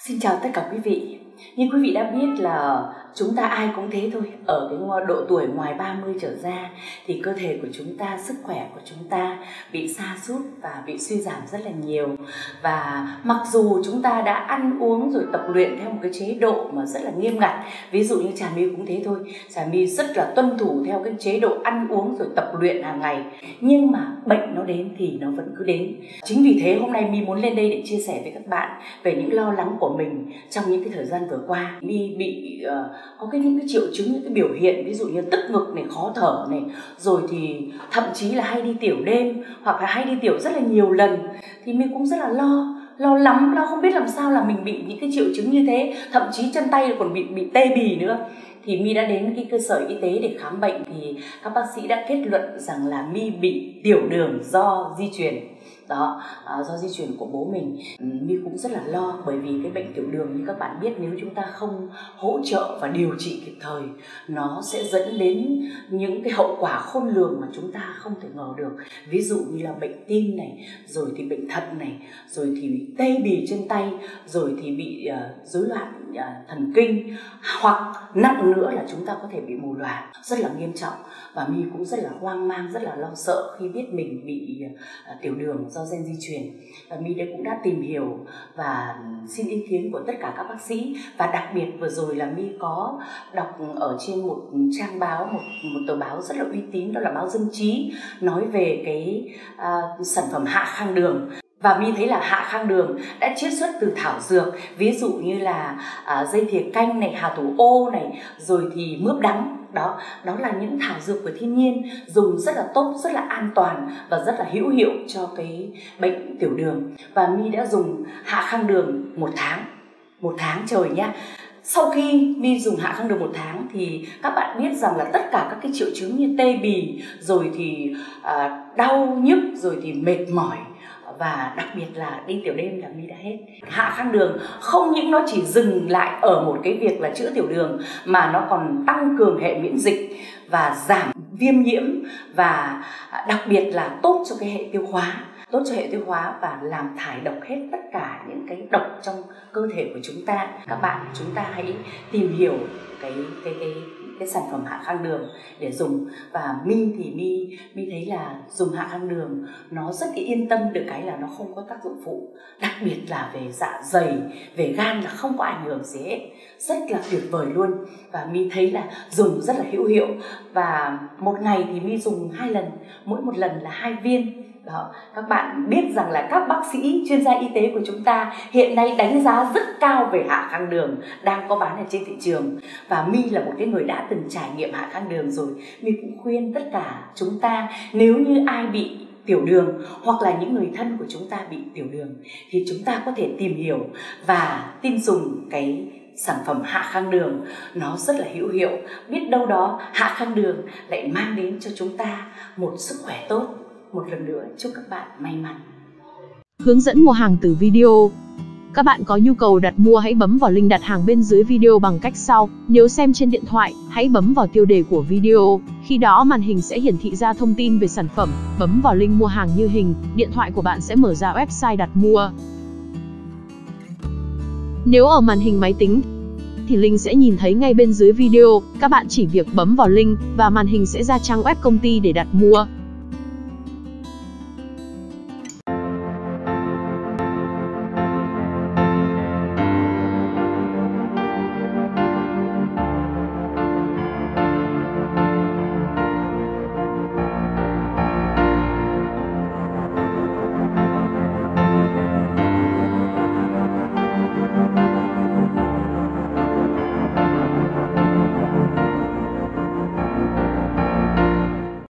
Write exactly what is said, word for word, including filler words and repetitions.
Xin chào tất cả quý vị. Như quý vị đã biết là chúng ta ai cũng thế thôi. Ở cái độ tuổi ngoài ba mươi trở ra thì cơ thể của chúng ta, sức khỏe của chúng ta bị sa sút và bị suy giảm rất là nhiều. Và mặc dù chúng ta đã ăn uống rồi tập luyện theo một cái chế độ mà rất là nghiêm ngặt, ví dụ như Trà My cũng thế thôi, Trà My rất là tuân thủ theo cái chế độ ăn uống rồi tập luyện hàng ngày, nhưng mà bệnh nó đến thì nó vẫn cứ đến. Chính vì thế hôm nay My muốn lên đây để chia sẻ với các bạn về những lo lắng của mình trong những cái thời gian vừa qua. My bị uh, có cái những cái triệu chứng, những cái biểu hiện ví dụ như tức ngực này, khó thở này, rồi thì thậm chí là hay đi tiểu đêm hoặc là hay đi tiểu rất là nhiều lần. Thì My cũng rất là lo lo lắm, lo không biết làm sao là mình bị những cái triệu chứng như thế, thậm chí chân tay còn bị bị tê bì nữa. Thì My đã đến cái cơ sở y tế để khám bệnh thì các bác sĩ đã kết luận rằng là My bị tiểu đường do di truyền. Đó, à, do di truyền của bố mình. My cũng rất là lo, bởi vì cái bệnh tiểu đường như các bạn biết, nếu chúng ta không hỗ trợ và điều trị kịp thời, nó sẽ dẫn đến những cái hậu quả khôn lường mà chúng ta không thể ngờ được. Ví dụ như là bệnh tim này, rồi thì bệnh thận này, rồi thì bị tê bì chân tay, rồi thì bị uh, rối loạn uh, thần kinh, hoặc nặng nữa là chúng ta có thể bị mù lòa, rất là nghiêm trọng. Và My cũng rất là hoang mang, rất là lo sợ khi biết mình bị uh, tiểu đường do gen di truyền. Và My đã cũng đã tìm hiểu và xin ý kiến của tất cả các bác sĩ. Và đặc biệt vừa rồi là My có đọc ở trên một trang báo, một, một tờ báo rất là uy tín, đó là báo Dân Trí, nói về cái uh, sản phẩm hạ khang đường. Và My thấy là hạ khang đường đã chiết xuất từ thảo dược, ví dụ như là à, dây thìa canh này, hà thủ ô này, rồi thì mướp đắng. Đó, đó là những thảo dược của thiên nhiên, dùng rất là tốt, rất là an toàn và rất là hữu hiệu cho cái bệnh tiểu đường. Và My đã dùng hạ khang đường một tháng, một tháng trời nhá. Sau khi My dùng hạ khang đường một tháng thì các bạn biết rằng là tất cả các cái triệu chứng như tê bì, rồi thì à, đau nhức, rồi thì mệt mỏi, và đặc biệt là đi tiểu đêm là My đã hết. Hạ khang đường không những nó chỉ dừng lại ở một cái việc là chữa tiểu đường, mà nó còn tăng cường hệ miễn dịch và giảm viêm nhiễm, và đặc biệt là tốt cho cái hệ tiêu hóa, tốt cho hệ tiêu hóa và làm thải độc hết tất cả những cái độc trong cơ thể của chúng ta. Các bạn, chúng ta hãy tìm hiểu cái cái cái cái sản phẩm hạ khang đường để dùng. Và My thì My My thấy là dùng hạ khang đường nó rất yên tâm được cái là nó không có tác dụng phụ, đặc biệt là về dạ dày, về gan là không có ảnh hưởng gì hết, rất là tuyệt vời luôn. Và My thấy là dùng rất là hữu hiệu. Và một ngày thì My dùng hai lần, mỗi một lần là hai viên. Đó, các bạn biết rằng là các bác sĩ chuyên gia y tế của chúng ta hiện nay đánh giá rất cao về hạ khang đường đang có bán ở trên thị trường. Và My là một cái người đã từng trải nghiệm hạ khang đường rồi. My cũng khuyên tất cả chúng ta, nếu như ai bị tiểu đường hoặc là những người thân của chúng ta bị tiểu đường thì chúng ta có thể tìm hiểu và tin dùng cái sản phẩm hạ khang đường. Nó rất là hữu hiệu. Biết đâu đó hạ khang đường lại mang đến cho chúng ta một sức khỏe tốt. Một lần nữa chúc các bạn may mắn. Hướng dẫn mua hàng từ video. Các bạn có nhu cầu đặt mua hãy bấm vào link đặt hàng bên dưới video bằng cách sau. Nếu xem trên điện thoại, hãy bấm vào tiêu đề của video. Khi đó màn hình sẽ hiển thị ra thông tin về sản phẩm. Bấm vào link mua hàng như hình, điện thoại của bạn sẽ mở ra website đặt mua. Nếu ở màn hình máy tính thì link sẽ nhìn thấy ngay bên dưới video. Các bạn chỉ việc bấm vào link và màn hình sẽ ra trang web công ty để đặt mua.